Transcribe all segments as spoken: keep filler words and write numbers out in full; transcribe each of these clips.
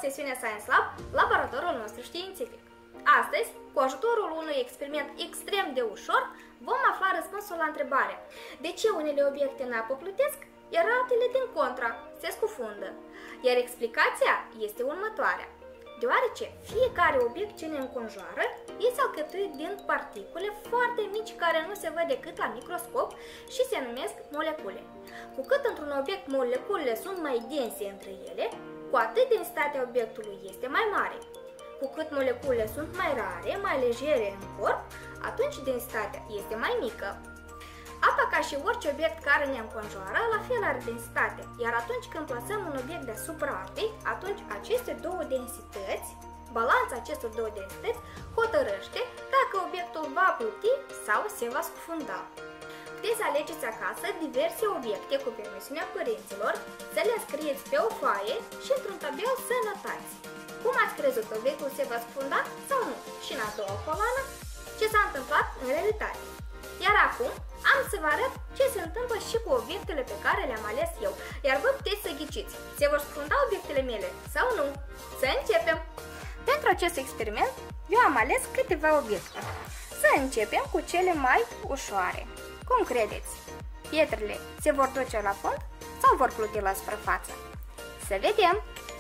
sesiunea Science Lab, laboratorul nostru științific. Astăzi, cu ajutorul unui experiment extrem de ușor, vom afla răspunsul la întrebarea: de ce unele obiecte în apă plutesc, iar altele din contra se scufundă? Iar explicația este următoarea: deoarece fiecare obiect ce ne înconjoară este alcătuit din particule foarte mici care nu se văd decât la microscop și se numesc molecule. Cu cât într-un obiect moleculele sunt mai dense între ele, cu atât densitatea obiectului este mai mare. Cu cât moleculele sunt mai rare, mai legere în corp, atunci densitatea este mai mică. Apa, ca și orice obiect care ne înconjoară, la fel are densitate, iar atunci când plasăm un obiect deasupra apei, atunci aceste două densități, balanța acestor două densități, hotărăște dacă obiectul va pluti sau se va scufunda. Puteți să alegeți acasă diverse obiecte cu permisiunea părinților, să le scrieți pe o foaie și într-un tabel să notați cum ați crezut că obiectul se va scufunda sau nu, și în a doua coloană ce s-a întâmplat în realitate. Iar acum am să vă arăt ce se întâmplă și cu obiectele pe care le-am ales eu, iar voi puteți să ghiciți, se vor scufunda obiectele mele sau nu. Să începem! Pentru acest experiment, eu am ales câteva obiecte. Să începem cu cele mai ușoare. Cum credeți? Pietrele se vor duce la fund sau vor pluti la suprafață? Să vedem!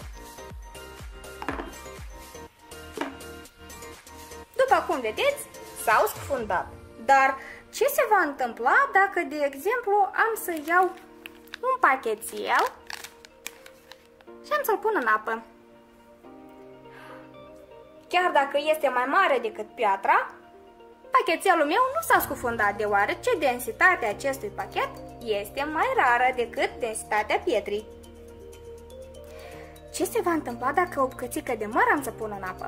După cum vedeți, s-au scufundat. Dar ce se va întâmpla dacă, de exemplu, am să iau un pachetel și am să-l pun în apă? Chiar dacă este mai mare decât piatra, pachetelul meu nu s-a scufundat, deoarece densitatea acestui pachet este mai rară decât densitatea pietrii. Ce se va întâmpla dacă o bucățică de măr am să pun în apă?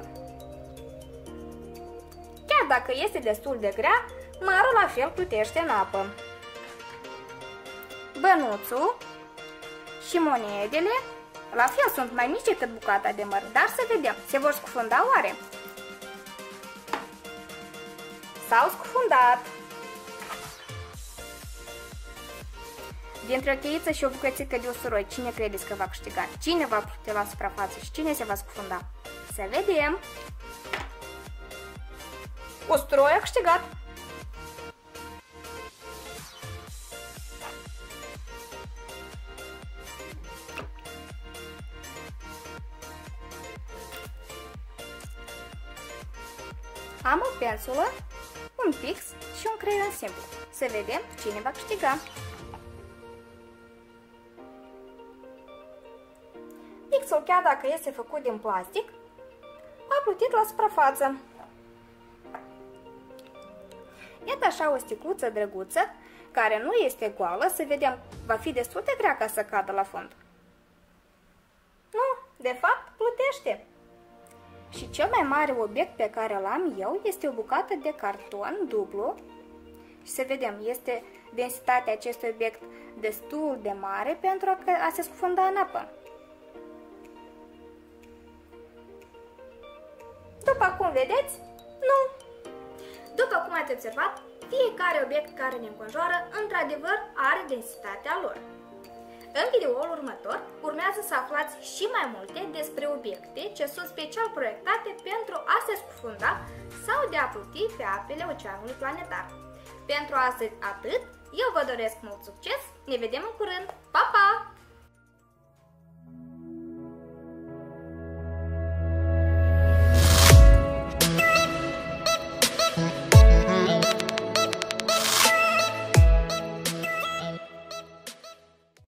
Chiar dacă este destul de grea, mărul la fel plutește în apă. Bănuțul și monedele la fel sunt mai mici decât bucata de măr, dar să vedem, se vor scufunda oare? S-au scufundat! Dintre o cheiță și o bucățică de usturoi, cine credeți că va câștiga? Cine va plute la suprafață și cine se va scufunda? Să vedem! Usturoi a câștigat! Am o pensulă, un pix și un creion simplu. Să vedem cine va câștiga. Pixul, chiar dacă este făcut din plastic, a plutit la suprafață. Iată așa o sticluță drăguță, care nu este goală, să vedem, va fi destul de grea ca să cadă la fund. Nu, de fapt, plutește. Și cel mai mare obiect pe care îl am eu este o bucată de carton dublu. Și să vedem, este densitatea acestui obiect destul de mare pentru a se scufunda în apă. După cum vedeți, nu! După cum ați observat, fiecare obiect care ne înconjoară, într-adevăr, are densitatea lor. În videoul următor, urmează să aflați și mai multe despre obiecte ce sunt special proiectate pentru a se scufunda sau de a pluti pe apele oceanului planetar. Pentru astăzi atât, eu vă doresc mult succes, ne vedem în curând, pa, pa!